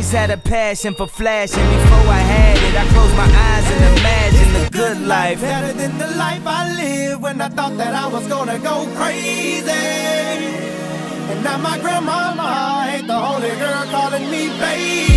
always had a passion for flashing. Before I had it, I closed my eyes and imagined the good life. Better than the life I lived when I thought that I was gonna go crazy. And now my grandmama ain't the only girl calling me baby.